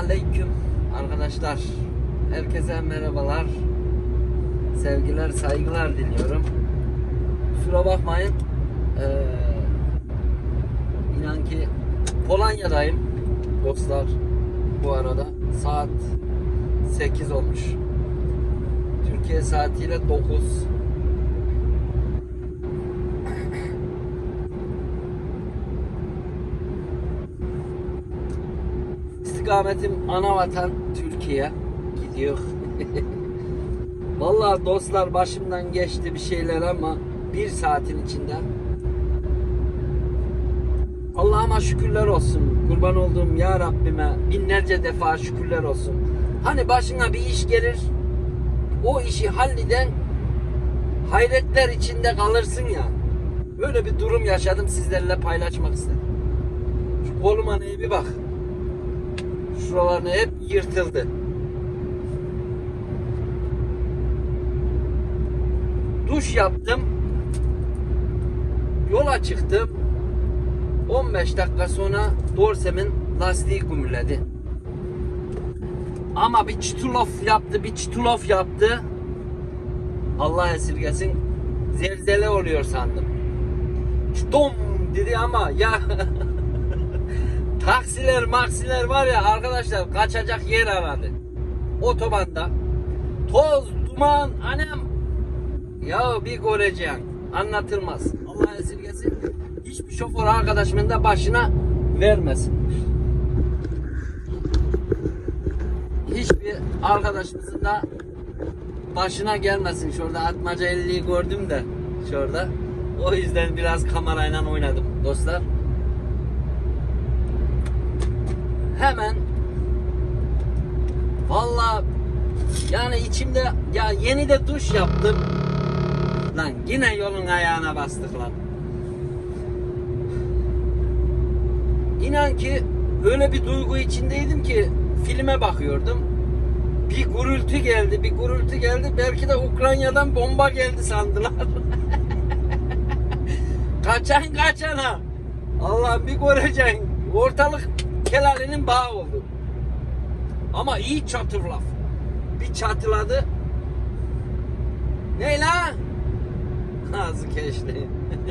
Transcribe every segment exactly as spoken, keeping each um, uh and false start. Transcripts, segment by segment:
Aleyküm arkadaşlar. Herkese merhabalar. Sevgiler, saygılar diliyorum. Kusura bakmayın. Ee, inan ki Polonya'dayım dostlar. Bu arada saat sekiz olmuş. Türkiye saatiyle dokuz. İstikametim anavatan Türkiye gidiyor. Vallahi dostlar başımdan geçti bir şeyler ama bir saatin içinde Allah'ıma şükürler olsun. Kurban olduğum ya Rabbime binlerce defa şükürler olsun. Hani başına bir iş gelir, o işi halleden hayretler içinde kalırsın ya. Böyle bir durum yaşadım, sizlerle paylaşmak istedim. Şu koluma neye bir bak. Şuralarına hep yırtıldı. Duş yaptım. Yola çıktım. on beş dakika sonra dorsemin lastiği gümüledi. Ama bir çıtulof yaptı, bir çıtulof yaptı. Allah esirgesin. Zelzele oluyor sandım. Dom dedi ama ya taksiler maksiler var ya arkadaşlar, kaçacak yer aradı. Otobanda toz, duman, annem ya bir göreceğim, anlatılmaz. Allah esirgesin. Hiçbir şoför arkadaşımın da başına vermesin. Hiçbir arkadaşımızın da başına gelmesin. Şurada Atmaca elliyi gördüm de şurada. O yüzden biraz kamerayla oynadım dostlar. Hemen vallahi yani içimde ya yeni de duş yaptım. Lan yine yolun ayağına bastık lan. İnan ki öyle bir duygu içindeydim ki filme bakıyordum. Bir gürültü geldi, bir gürültü geldi. Belki de Ukrayna'dan bomba geldi sandılar. Kaçan kaçana. Allah'ım bir göreceksin. Ortalık kelalinin bağı oldu. Ama iyi çatır laf. Bir çatıladı. Ne la? Ağzı keşli.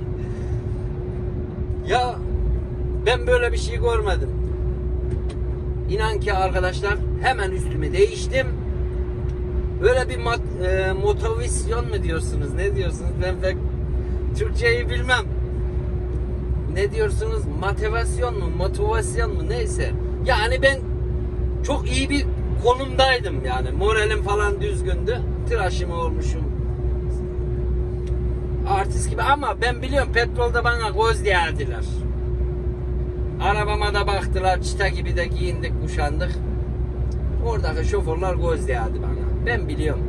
Ya ben böyle bir şey görmedim. İnan ki arkadaşlar hemen üstümü değiştim. Böyle bir mat, e, motivasyon mu diyorsunuz? Ne diyorsunuz? Ben pek Türkçeyi bilmem. Ne diyorsunuz? Motivasyon mu? Motivasyon mu? Neyse. Yani ben çok iyi bir konumdaydım yani. Moralim falan düzgündü. Tıraşımı olmuşum. Artist gibi ama ben biliyorum petrolde bana göz değerdiler. Arabama da baktılar. Çita gibi de giyindik, kuşandık. Oradaki şoförler göz değerdi bana. Ben biliyorum.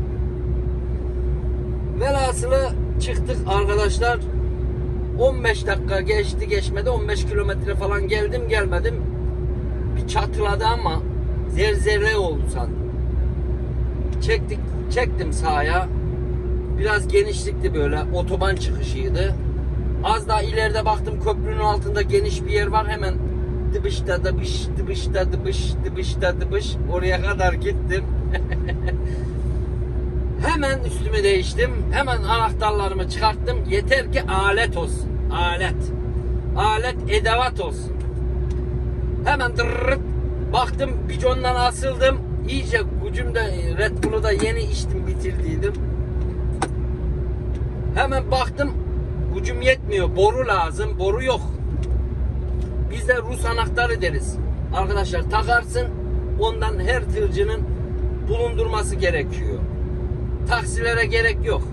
Velhasılı çıktık arkadaşlar. on beş dakika geçti geçmedi. on beş kilometre falan geldim gelmedim. Bir çatıladı ama zerzere oldu sandım. Çektik, çektim sağa. Biraz genişlikti böyle. Otoban çıkışıydı. Az daha ileride baktım köprünün altında geniş bir yer var. Hemen dıbışta dıbış, dıbışta dıbış, dıbışta dıbış. Oraya kadar gittim. Hemen üstümü değiştim. Hemen anahtarlarımı çıkarttım. Yeter ki alet olsun. Alet. Alet edevat olsun. Hemen dırırırt. Baktım bicondan asıldım. İyice gücümde Red Bull'u da yeni içtim bitirdiydim. Hemen baktım gücüm yetmiyor. Boru lazım. Boru yok. Biz de Rus anahtarı deriz. Arkadaşlar takarsın. Ondan her tırcının bulundurması gerekiyor. Taksilere gerek yok.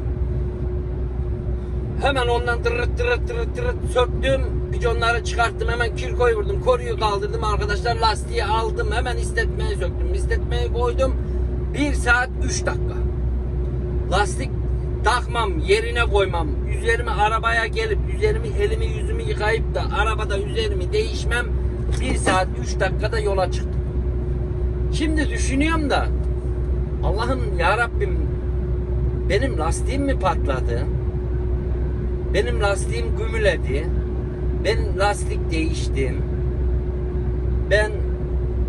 Hemen ondan tırırt tırırt tırırt tırırt söktüm. Biconları çıkarttım. Hemen kirkoyu vurdum. Koruyu kaldırdım arkadaşlar. Lastiği aldım. Hemen istetmeyi söktüm. İstetmeyi koydum. bir saat üç dakika. Lastik takmam, yerine koymam. Üzerime arabaya gelip üzerimi elimi yüzümü yıkayıp da arabada üzerimi değişmem. bir saat üç dakikada yola çıktım. Şimdi düşünüyorum da Allah'ım ya Rabbim, benim lastiğim mi patladı? Benim lastiğim gümüledi. Ben lastik değiştim. Ben bir saat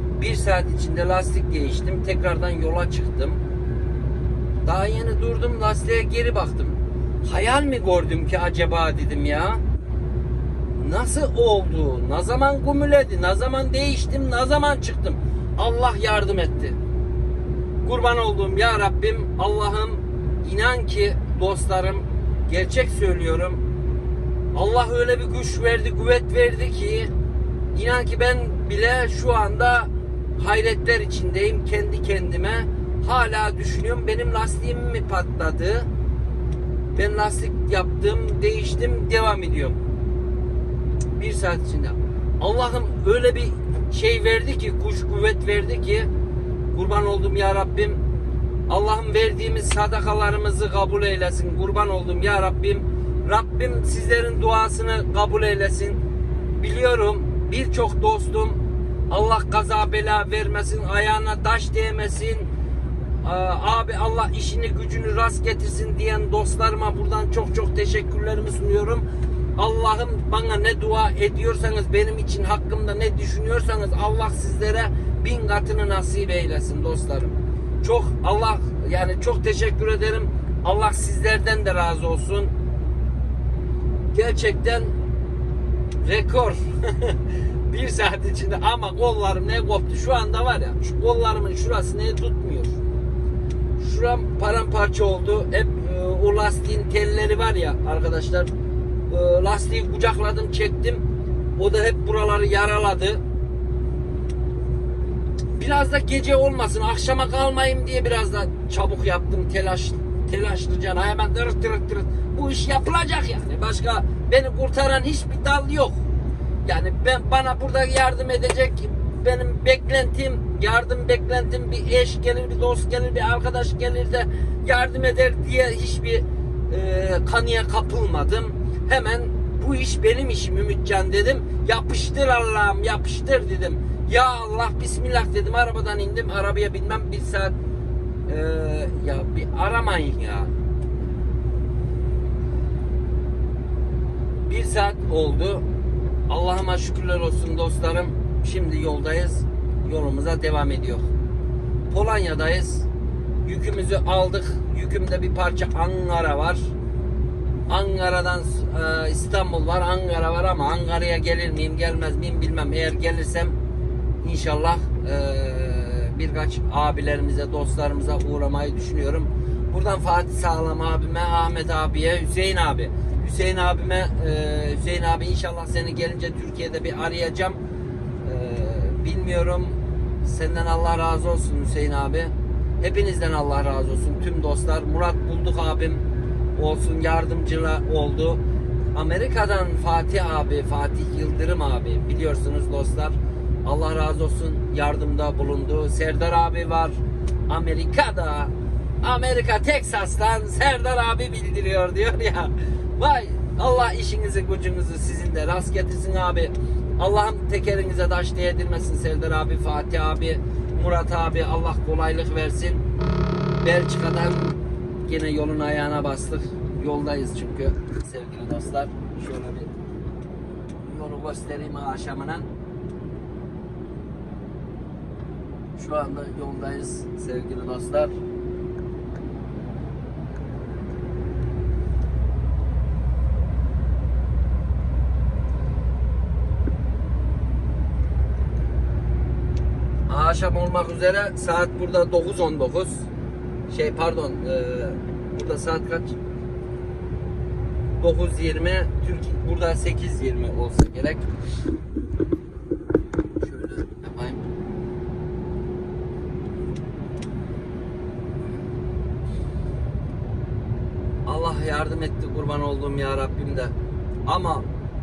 saat içinde lastik değiştim. Tekrardan yola çıktım. Daha yeni durdum, lastiğe geri baktım. Hayal mi gördüm ki acaba dedim ya. Nasıl oldu? Ne zaman gümüledi? Ne zaman değiştim? Ne zaman çıktım? Allah yardım etti. Kurban olduğum ya Rabbim, Allah'ım, inan ki dostlarım, gerçek söylüyorum. Allah öyle bir güç verdi, kuvvet verdi ki inan ki ben bile şu anda hayretler içindeyim kendi kendime. Hala düşünüyorum, benim lastiğim mi patladı? Ben lastik yaptım, değiştim, devam ediyorum. Bir saat içinde. Allah'ım öyle bir şey verdi ki, güç kuvvet verdi ki kurban oldum ya Rabbim. Allah'ım verdiğimiz sadakalarımızı kabul eylesin. Kurban oldum ya Rabbim. Rabbim sizlerin duasını kabul eylesin. Biliyorum birçok dostum, Allah kaza bela vermesin, ayağına taş değmesin, abi Allah işini gücünü rast getirsin diyen dostlarıma buradan çok çok teşekkürlerimi sunuyorum. Allah'ım, bana ne dua ediyorsanız, benim için hakkımda ne düşünüyorsanız Allah sizlere bin katını nasip eylesin dostlarım. Çok Allah, yani çok teşekkür ederim. Allah sizlerden de razı olsun. Gerçekten rekor. Bir saat içinde, ama kollarım ne koptu. Şu anda var ya, şu kollarımın şurası ne tutmuyor. Şuram paramparça oldu. Hep e, o lastiğin telleri var ya arkadaşlar. E, lastiği kucakladım, çektim. O da hep buraları yaraladı. Biraz da gece olmasın, akşama kalmayayım diye biraz da çabuk yaptım. Telaş, telaşlıcana hemen tırıt tırıt tırıt. Bu iş yapılacak yani. Başka beni kurtaran hiçbir dal yok. Yani ben, bana burada yardım edecek benim beklentim, yardım beklentim, bir eş gelir, bir dost gelir, bir arkadaş gelir de yardım eder diye hiçbir e, kanıya kapılmadım. Hemen bu iş benim işim Ümitcan dedim. Yapıştır Allah'ım, yapıştır dedim. Ya Allah, Bismillah dedim. Arabadan indim. Arabaya binmem bir saat. Ee, ya bir aramayın ya. Bir saat oldu. Allah'ıma şükürler olsun dostlarım. Şimdi yoldayız. Yolumuza devam ediyor. Polonya'dayız. Yükümüzü aldık. Yükümde bir parça Ankara var. Ankara'dan e, İstanbul var. Ankara var ama Ankara'ya gelir miyim, gelmez miyim bilmem. Eğer gelirsem İnşallah e, birkaç abilerimize, dostlarımıza uğramayı düşünüyorum. Buradan Fatih Sağlam abime, Ahmet abiye, Hüseyin abi. Hüseyin abime, e, Hüseyin abi inşallah seni gelince Türkiye'de bir arayacağım. E, bilmiyorum. Senden Allah razı olsun Hüseyin abi. Hepinizden Allah razı olsun. Tüm dostlar. Murat Bulduk abim olsun, yardımcılar oldu. Amerika'dan Fatih abi, Fatih Yıldırım abi, biliyorsunuz dostlar. Allah razı olsun, yardımda bulundu. Serdar abi var Amerika'da. Amerika Teksas'tan Serdar abi bildiriyor diyor ya. Vay Allah işinizi gücünüzü sizin de rast getirsin abi. Allah'ım tekerinize taş değdirmesin Serdar abi, Fatih abi, Murat abi. Allah kolaylık versin. Belçika'dan yine yolun ayağına bastık. Yoldayız çünkü sevgili dostlar. Şöyle bir yolu göstereyim akşamına. Şu anda yoldayız sevgili dostlar. Akşam olmak üzere, saat burada dokuz on dokuz. Şey pardon, e, burada saat kaç? dokuz yirmi. Türkiye burada sekiz yirmi olsa gerek. Şöyle yapayım. Allah yardım etti, kurban olduğum ya Rabbim de. Ama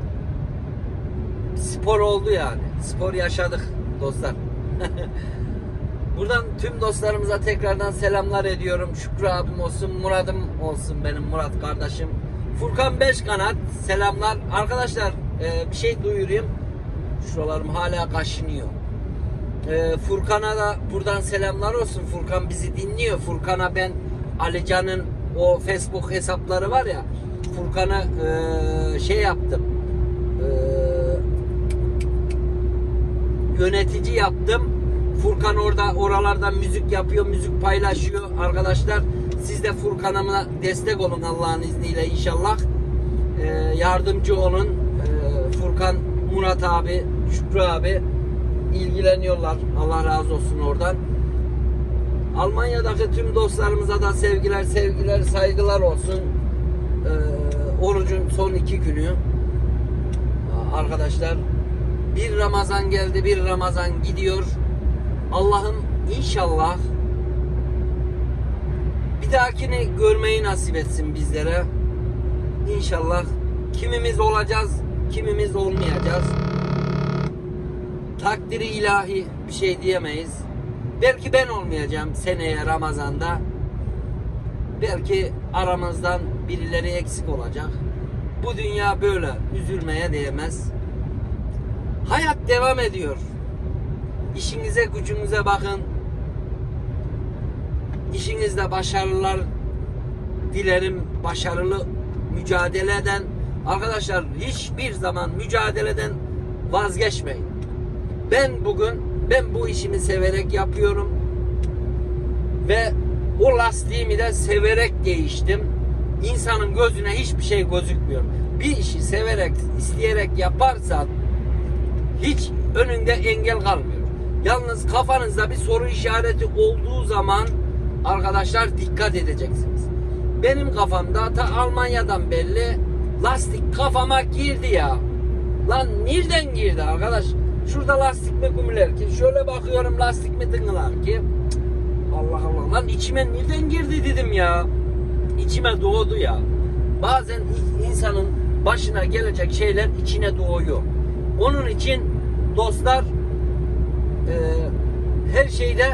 spor oldu yani. Spor yaşadık dostlar. Buradan tüm dostlarımıza tekrardan selamlar ediyorum. Şükrü abim olsun, Murat'ım olsun, benim Murat kardeşim. Furkan Beşkanat selamlar. Arkadaşlar e, bir şey duyurayım. Şuralarım hala kaşınıyor. E, Furkan'a da buradan selamlar olsun. Furkan bizi dinliyor. Furkan'a ben Alican'ın o Facebook hesapları var ya, Furkan'a e, şey yaptım. E, yönetici yaptım. Furkan orada oralarda müzik yapıyor, müzik paylaşıyor arkadaşlar. Siz de Furkan'a destek olun Allah'ın izniyle inşallah. Ee, yardımcı olun. Ee, Furkan, Murat abi, Şükrü abi ilgileniyorlar. Allah razı olsun oradan. Almanya'daki tüm dostlarımıza da sevgiler, sevgiler, saygılar olsun. Ee, orucun son iki günü. Arkadaşlar bir Ramazan geldi, bir Ramazan gidiyor. Allah'ım inşallah bir dahakini görmeyi nasip etsin bizlere. İnşallah kimimiz olacağız, kimimiz olmayacağız. Takdiri ilahi bir şey diyemeyiz. Belki ben olmayacağım seneye Ramazan'da. Belki aramızdan birileri eksik olacak. Bu dünya böyle, üzülmeye değmez. Hayat devam ediyor. İşinize gücünüze bakın. İşinizde başarılar dilerim. Başarılı mücadele eden arkadaşlar, hiçbir zaman mücadeleden vazgeçmeyin. Ben bugün ben bu işimi severek yapıyorum ve o lastiğimi de severek değiştim. İnsanın gözüne hiçbir şey gözükmüyor. Bir işi severek, isteyerek yaparsan hiç önünde engel kalmıyor. Yalnız kafanızda bir soru işareti olduğu zaman arkadaşlar dikkat edeceksiniz. Benim kafamda ta Almanya'dan belli lastik kafama girdi ya. Lan nereden girdi arkadaş? Şurada lastik mi gümüler ki? Şöyle bakıyorum lastik mi tıngılar ki? Allah Allah lan içime nereden girdi dedim ya. İçime doğdu ya. Bazen insanın başına gelecek şeyler içine doğuyor. Onun için dostlar e, her şeyde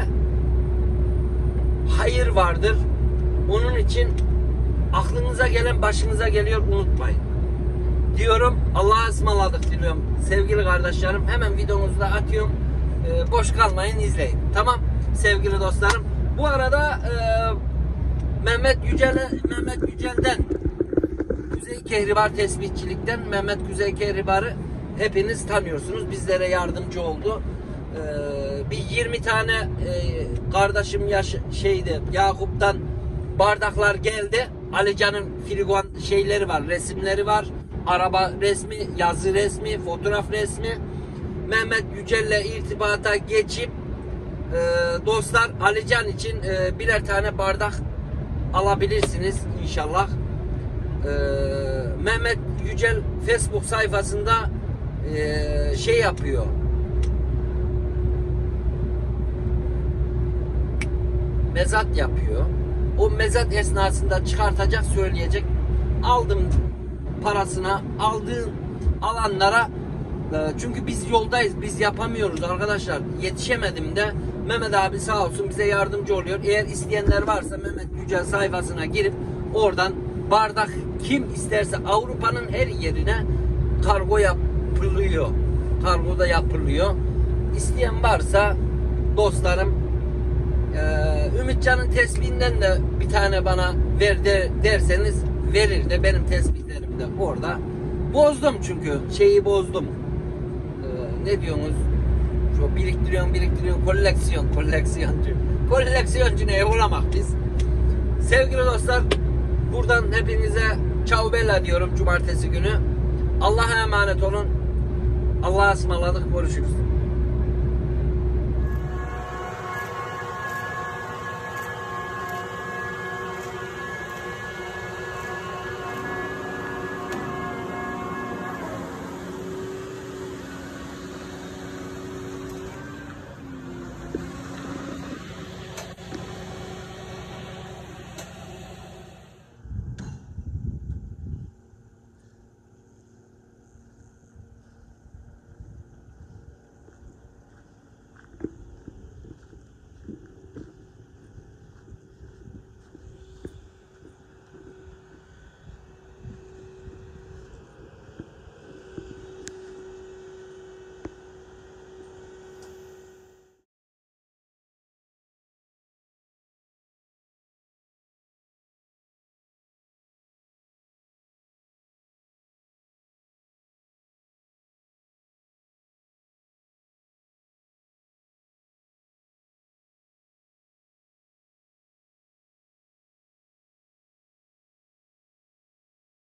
hayır vardır. Onun için aklınıza gelen başınıza geliyor, unutmayın. Diyorum, Allah'a ısmarladık diliyorum. Sevgili kardeşlerim, hemen videomuzu da atıyorum. E, boş kalmayın, izleyin. Tamam sevgili dostlarım. Bu arada e, Mehmet Yücel'e Mehmet Yücel'den Kuzey Kehribar Tespihçilik'ten Mehmet Kuzey Kehribar'ı hepiniz tanıyorsunuz. Bizlere yardımcı oldu. Ee, bir yirmi tane e, kardeşim yaş şeydi Yakup'tan bardaklar geldi. Alican'ın filigon şeyleri var, resimleri var. Araba resmi, yazı resmi, fotoğraf resmi. Mehmet Yücel'le irtibata geçip e, dostlar Alican için e, birer tane bardak alabilirsiniz inşallah. Ee, Mehmet Yücel Facebook sayfasında e, şey yapıyor. Mezat yapıyor. O mezat esnasında çıkartacak, söyleyecek. Aldım parasına, aldığım alanlara e, çünkü biz yoldayız. Biz yapamıyoruz arkadaşlar. Yetişemedim de Mehmet abi sağ olsun bize yardımcı oluyor. Eğer isteyenler varsa Mehmet Yücel sayfasına girip oradan bardak kim isterse Avrupa'nın her yerine kargo yapılıyor. Kargo da yapılıyor. İsteyen varsa dostlarım e, Ümitcan'ın tespihinden de bir tane bana ver de, derseniz verir de benim tespihlerim de orada. Bozdum çünkü şeyi bozdum. E, ne diyorsunuz? Şu biriktiriyorsun biriktiriyorsun koleksiyon koleksiyoncu. Koleksiyoncu neye olamak biz? Sevgili dostlar, buradan hepinize ciao bella diyorum cumartesi günü. Allah'a emanet olun. Allah'a ısmarladık. Görüşürüz.